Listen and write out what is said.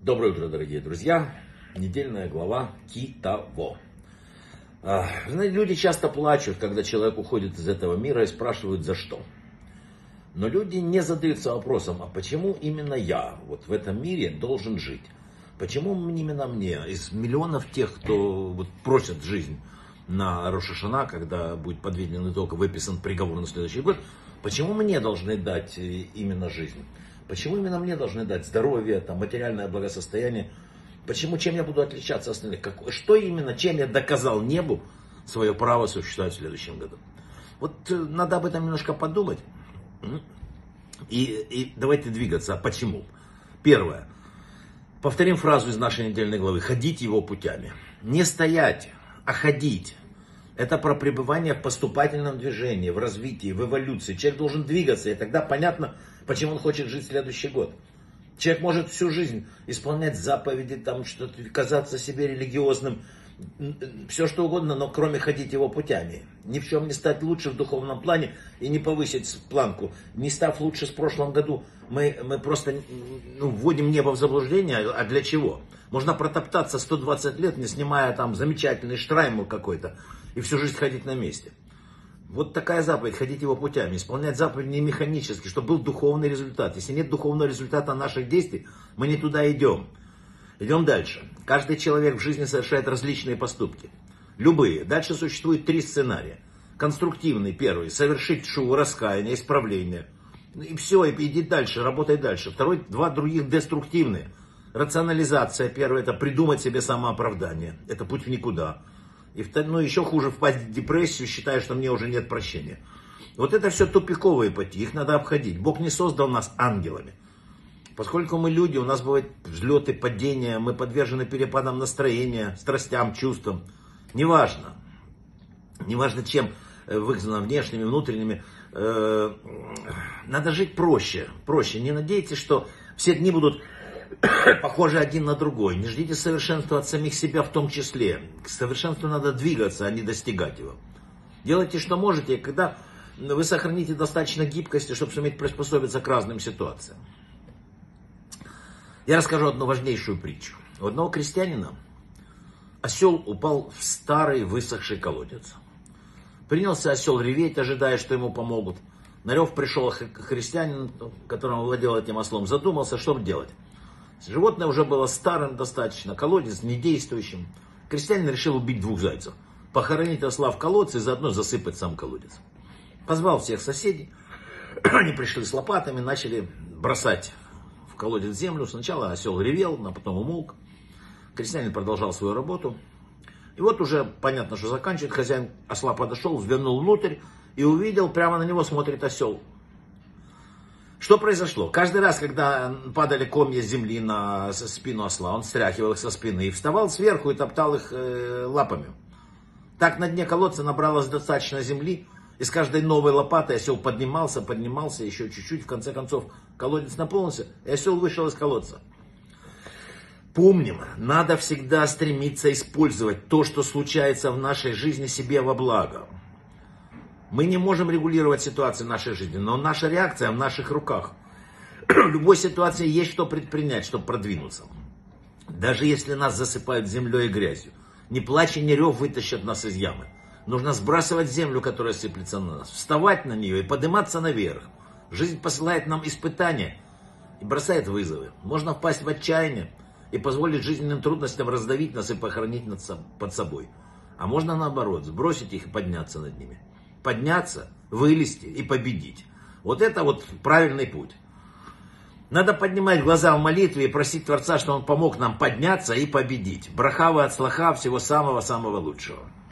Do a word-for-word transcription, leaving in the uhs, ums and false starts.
Доброе утро, дорогие друзья. Недельная глава Ки-Та-Во. Знаете, люди часто плачут, когда человек уходит из этого мира и спрашивают, за что. Но люди не задаются вопросом, а почему именно я вот в этом мире должен жить? Почему именно мне, из миллионов тех, кто вот просит жизнь на Рош ха-Шана, когда будет подведен итог и выписан приговор на следующий год, почему мне должны дать именно жизнь? Почему именно мне должны дать здоровье, там, материальное благосостояние? Почему, чем я буду отличаться от остальных? Как, что именно, чем я доказал небу свое право существовать в следующем году? Вот надо об этом немножко подумать. И, и давайте двигаться. А почему? Первое. Повторим фразу из нашей недельной главы. Ходить его путями. Не стоять, а ходить. Это про пребывание в поступательном движении, в развитии, в эволюции. Человек должен двигаться, и тогда понятно, почему он хочет жить следующий год. Человек может всю жизнь исполнять заповеди, там что-то, казаться себе религиозным, все что угодно, но кроме ходить его путями. Ни в чем не стать лучше в духовном плане и не повысить планку. Не став лучше с прошлым году, мы, мы просто ну, вводим небо в заблуждение. А для чего? Можно протоптаться сто двадцать лет, не снимая там замечательный штраймл какой-то, и всю жизнь ходить на месте. Вот такая заповедь, ходить его путями, исполнять заповедь не механически, чтобы был духовный результат. Если нет духовного результата наших действий, мы не туда идем. Идем дальше. Каждый человек в жизни совершает различные поступки. Любые. Дальше существует три сценария. Конструктивный, первый, совершить шоу, раскаяние, исправление. И все, и иди дальше, работай дальше. Второй, два других деструктивные. Рационализация, первый, это придумать себе самооправдание. Это путь в никуда. И ну, еще хуже впасть в депрессию, считая, что мне уже нет прощения. Вот это все тупиковые пути, их надо обходить. Бог не создал нас ангелами. Поскольку мы люди, у нас бывают взлеты, падения, мы подвержены перепадам настроения, страстям, чувствам. Неважно. Неважно чем, вызвано внешними, внутренними. Надо жить проще. Проще. Не надейтесь, что все дни будут похожи один на другой. Не ждите совершенства от самих себя в том числе. К совершенству надо двигаться, а не достигать его. Делайте, что можете, когда вы сохраните достаточно гибкости, чтобы суметь приспособиться к разным ситуациям. Я расскажу одну важнейшую притчу. У одного крестьянина осел упал в старый высохший колодец. Принялся осел реветь, ожидая, что ему помогут. На рев пришел христианин, которому владел этим ослом, задумался, что делать. Животное уже было старым достаточно, колодец недействующим. Крестьянин решил убить двух зайцев. Похоронить осла в колодце и заодно засыпать сам колодец. Позвал всех соседей. Они пришли с лопатами, начали бросать в колодец землю. Сначала осел ревел, а потом умолк. Крестьянин продолжал свою работу. И вот уже понятно, что заканчивает. Хозяин осла подошел, взглянул внутрь и увидел, прямо на него смотрит осел. Что произошло? Каждый раз, когда падали комья земли на спину осла, он стряхивал их со спины и вставал сверху и топтал их э, лапами. Так на дне колодца набралось достаточно земли, и с каждой новой лопатой осел поднимался, поднимался еще чуть-чуть, в конце концов колодец наполнился, и осел вышел из колодца. Помним, надо всегда стремиться использовать то, что случается в нашей жизни, себе во благо. Мы не можем регулировать ситуацию в нашей жизни, но наша реакция в наших руках. В любой ситуации есть что предпринять, чтобы продвинуться. Даже если нас засыпают землей и грязью. Ни плач и ни рев вытащат нас из ямы. Нужно сбрасывать землю, которая сыплется на нас, вставать на нее и подниматься наверх. Жизнь посылает нам испытания и бросает вызовы. Можно впасть в отчаяние и позволить жизненным трудностям раздавить нас и похоронить под собой. А можно наоборот, сбросить их и подняться над ними. Подняться, вылезти и победить. Вот это вот правильный путь. Надо поднимать глаза в молитве и просить Творца, что Он помог нам подняться и победить. Браха ва ацлаха, всего самого-самого лучшего.